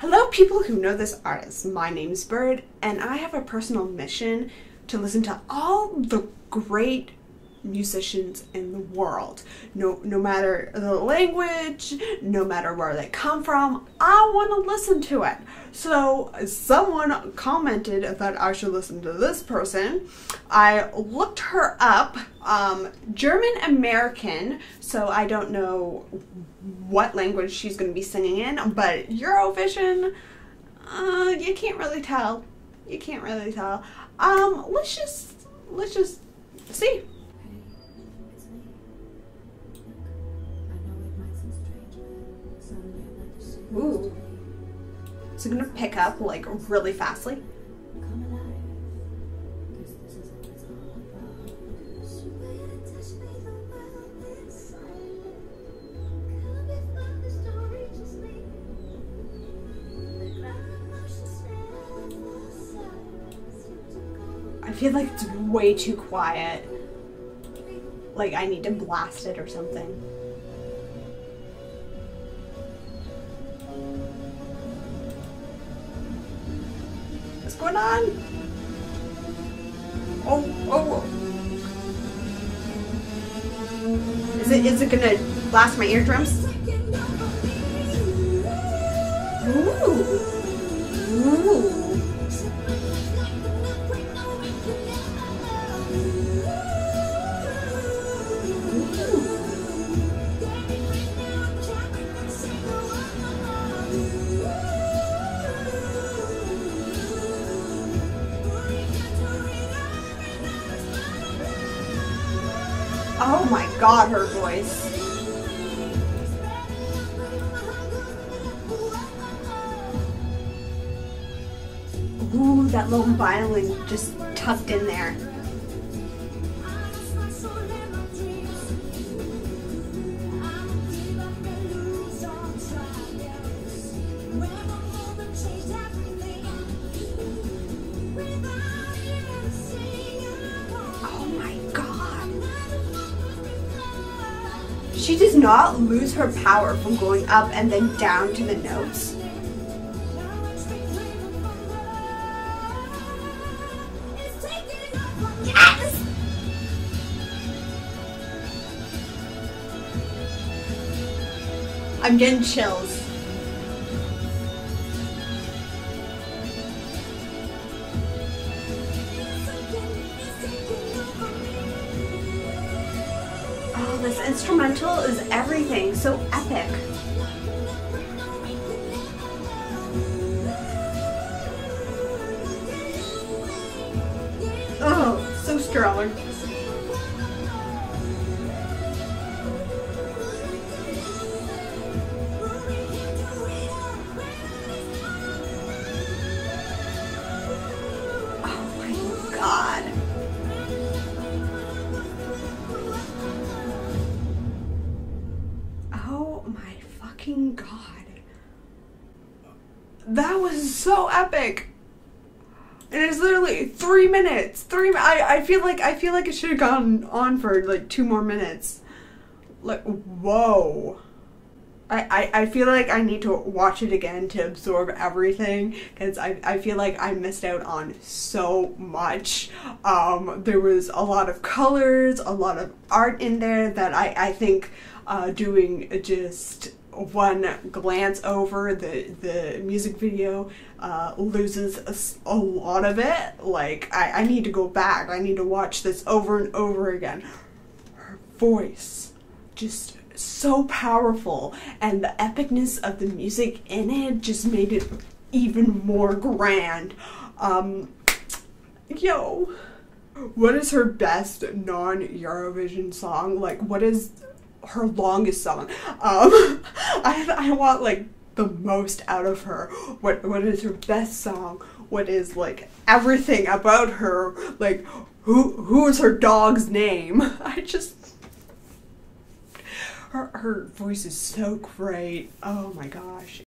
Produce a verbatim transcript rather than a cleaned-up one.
Hello people who know this artist, my name's Bird, and I have a personal mission to listen to all the great musicians in the world. No, no matter the language, no matter where they come from, I want to listen to it. So someone commented that I should listen to this person. I looked her up, um, German American, so I don't know what language she's going to be singing in, but Eurovision, uh, you can't really tell. You can't really tell. Um, let's just, let's just see. Ooh. Is it gonna pick up like really fastly? I feel like it's way too quiet. Like I need to blast it or something. What's going on? Oh, oh. Is it, is it gonna blast my eardrums? Ooh. Ooh. Oh my god, her voice. Ooh, that little violin just tucked in there. She does not lose her power from going up and then down to the notes. Yes! I'm getting chills. This instrumental is everything, so epic. Oh, so strong. Oh my god. Oh my fucking god. That was so epic. And it's literally three minutes. Three I, I feel like I feel like it should have gone on for like two more minutes. Like whoa. I, I, I feel like I need to watch it again to absorb everything because I, I feel like I missed out on so much. Um, there was a lot of colors, a lot of art in there that I, I think uh, doing just one glance over the, the music video uh, loses a, a lot of it. Like, I, I need to go back. I need to watch this over and over again. Her voice, just so powerful, and the epicness of the music in it just made it even more grand. Um, yo, what is her best non-Eurovision song? Like, what is her longest song? Um, I, I want like the most out of her. What what is her best song? What is like everything about her? Like, who who is her dog's name? I just. Her, her voice is so great. Oh my gosh.